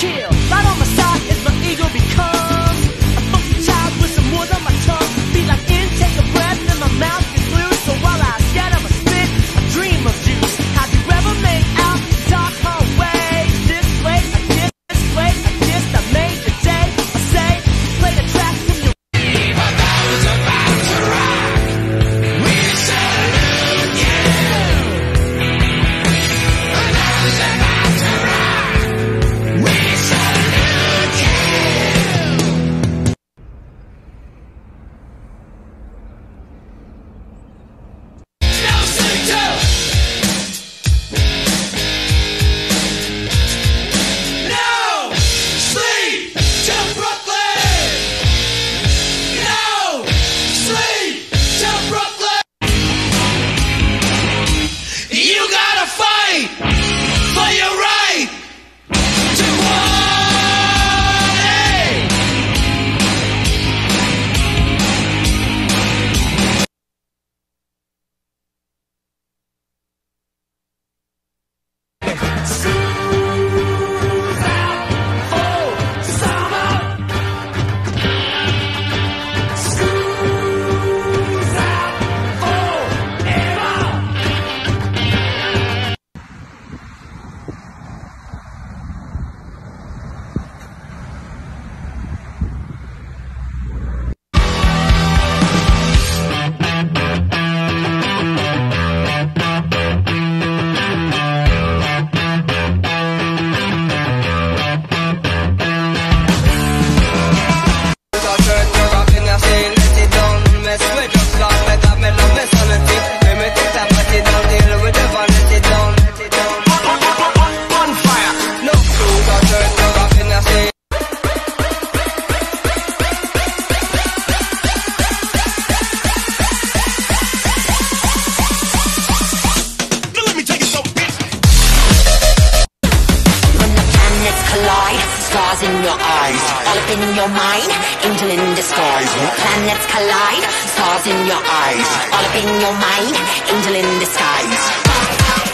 chill. Right on my side is my ego becomes a funky child with some words on my tongue. Feel like intake a breath and my mouth gets loose. So while I scatter my spit, I dream of juice. Have you ever made out dark hallways? This way, I kiss, this way, I kissed. I made the day. I say, play the track from your. Stars in your eyes, all up in your mind, angel in disguise. When planets collide, stars in your eyes, all up in your mind, angel in disguise.